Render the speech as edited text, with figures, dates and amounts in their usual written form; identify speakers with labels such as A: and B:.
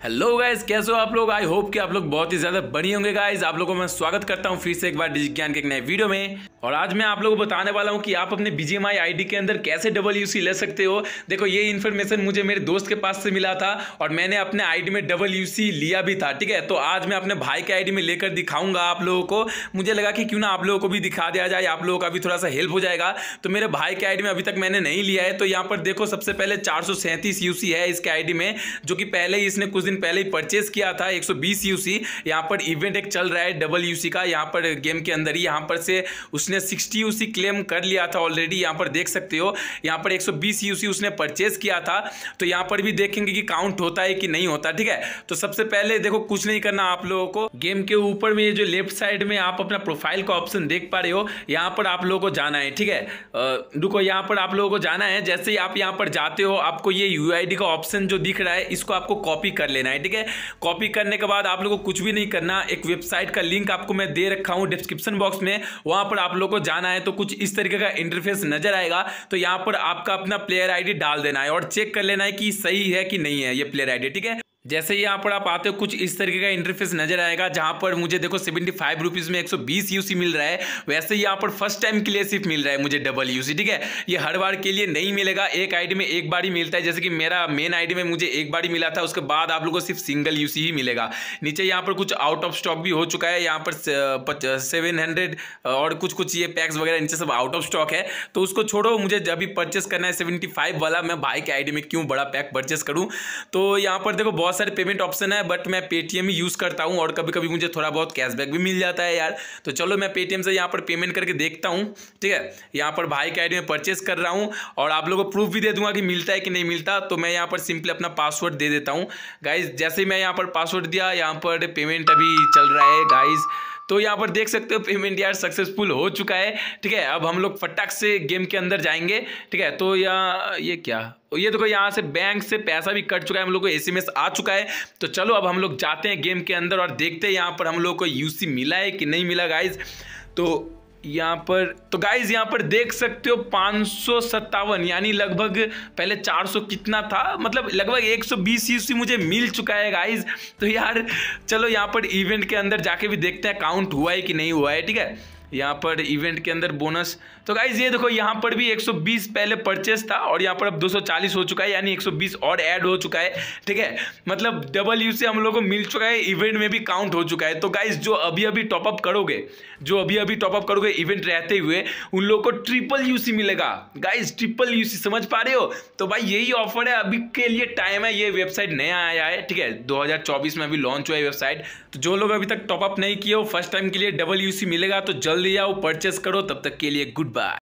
A: Hello guys, कैसे हो आप लोग। आई होप कि आप लोग बहुत ही ज़्यादा बढ़िया होंगे गाइस। आप लोगों को मैं स्वागत करता हूं फिर से एक बार डिजिज्ञान के एक नए वीडियो में। और आज मैं आप लोगों को बताने वाला हूं कि आप अपने BGMI आईडी के अंदर कैसे WC ले सकते हो। देखो, ये इन्फॉर्मेशन मुझे मेरे दोस्त के पास से मिला था और मैंने अपने आईडी में WC लिया भी था। ठीक है, तो आज मैं अपने भाई के आईडी में लेकर दिखाऊंगा आप लोगों को। मुझे लगा कि क्यों ना आप लोगों को भी दिखा दिया जाए, आप लोगों का भी थोड़ा सा हेल्प हो जाएगा। तो मेरे भाई के आईडी में अभी तक मैंने नहीं लिया है। तो यहाँ पर देखो, सबसे पहले 437 UC है इसके आईडी में, जो कि पहले ही इसने कुछ दिन पहले ही परचेज किया था। 120 UC यहाँ पर इवेंट एक चल रहा है WC का, यहाँ पर गेम के अंदर ही। यहाँ पर से उसने 60 UC क्लेम कर लिया था ऑलरेडी। यहाँ पर देख सकते हो, यहाँ पर 120 UC उसने परचेज किया था। तो यहाँ पर भी देखेंगे कि काउंट होता है कि नहीं होता। ठीक है, तो सबसे पहले देखो, कुछ नहीं करना आप लोगों को। गेम के ऊपर में ये जो लेफ्ट साइड में आप अपना प्रोफाइल का ऑप्शन देख पा रहे हो, यहाँ पर आप लोगों को जाना है। ठीक है, रुको, यहाँ पर आप लोगों को जाना है। जैसे ही आप यहाँ पर जाते हो, आपको ये UID का ऑप्शन जो दिख रहा है, इसको आपको कॉपी कर लेना है। ठीक है, कॉपी करने के बाद आप लोगों को कुछ भी नहीं करना। एक वेबसाइट का लिंक आपको मैं दे रखा हूं डिस्क्रिप्शन बॉक्स में, वहां पर आप लोगों को जाना है। तो कुछ इस तरीके का इंटरफेस नजर आएगा। तो यहां पर आपका अपना प्लेयर आईडी डाल देना है और चेक कर लेना है कि सही है कि नहीं है ये प्लेयर आईडी। ठीक है, जैसे ही यहाँ पर आप आते हो, कुछ इस तरीके का इंटरफेस नजर आएगा, जहां पर मुझे देखो 75 रुपीज में 120 UC मिल रहा है। वैसे ही यहाँ पर फर्स्ट टाइम के लिए सिर्फ मिल रहा है मुझे WC। ठीक है, ये हर बार के लिए नहीं मिलेगा, एक आईडी में एक बार ही मिलता है। जैसे कि मेरा मेन आईडी में मुझे एक बार ही मिला था, उसके बाद आप लोगों को सिर्फ सिंगल UC ही मिलेगा। नीचे यहाँ पर कुछ आउट ऑफ स्टॉक भी हो चुका है, यहाँ पर 700 और कुछ ये पैक्स वगैरह नीचे सब आउट ऑफ स्टॉक है। तो उसको छोड़ो, मुझे जब भी परचेस करना है 75 वाला, मैं भाई के आईडी में क्यों बड़ा पैक परचेस करूँ। तो यहाँ पर देखो बहुत सारे पेमेंट ऑप्शन है, बट मैं पेटीएम ही यूज करता हूँ और कभी कभी मुझे थोड़ा बहुत कैशबैक भी मिल जाता है यार। तो चलो मैं पेटीएम से यहाँ पर पेमेंट करके देखता हूँ। ठीक है, यहाँ पर भाई के आईडी में परचेस कर रहा हूँ और आप लोगों को प्रूफ भी दे दूंगा कि मिलता है कि नहीं मिलता। तो मैं यहाँ पर सिंपली अपना पासवर्ड दे देता हूँ गाइज। जैसे ही मैं यहाँ पर पासवर्ड दिया, यहाँ पर पेमेंट अभी चल रहा है गाइज। तो यहाँ पर देख सकते हो पेमेंट यार सक्सेसफुल हो चुका है। ठीक है, अब हम लोग फटाक से गेम के अंदर जाएंगे। ठीक है, तो ये क्या, ये देखो यहाँ से बैंक से पैसा भी कट चुका है, हम लोग को SMS आ चुका है। तो चलो अब हम लोग जाते हैं गेम के अंदर और देखते हैं यहाँ पर हम लोग को UC मिला है कि नहीं मिला गाइज। तो यहाँ पर तो गाइज यहाँ पर देख सकते हो 557, यानी लगभग पहले 400 कितना था, मतलब लगभग 120 UC मुझे मिल चुका है गाइज। तो यार चलो यहाँ पर इवेंट के अंदर जाके भी देखते हैं काउंट हुआ है कि नहीं हुआ है। ठीक है, यहाँ पर इवेंट के अंदर बोनस, तो गाइज ये देखो यहाँ पर भी 120 पहले परचेस था और यहाँ पर अब 240 हो चुका है, यानी 120 और ऐड हो चुका है। ठीक है, मतलब WC हम लोगों को मिल चुका है, इवेंट में भी काउंट हो चुका है। तो गाइज जो अभी अभी टॉपअप करोगे इवेंट रहते हुए, उन लोगों को ट्रिपल UC मिलेगा गाइज, ट्रिपल UC, समझ पा रहे हो। तो भाई यही ऑफर है, अभी के लिए टाइम है। ये वेबसाइट नया आया है, ठीक है, 2024 में अभी लॉन्च हुआ है वेबसाइट। तो जो लोग अभी तक टॉपअप नहीं किए हो, फर्स्ट टाइम के लिए WC मिलेगा, तो जल्दी आओ परचेस करो। तब तक के लिए गुड बाय।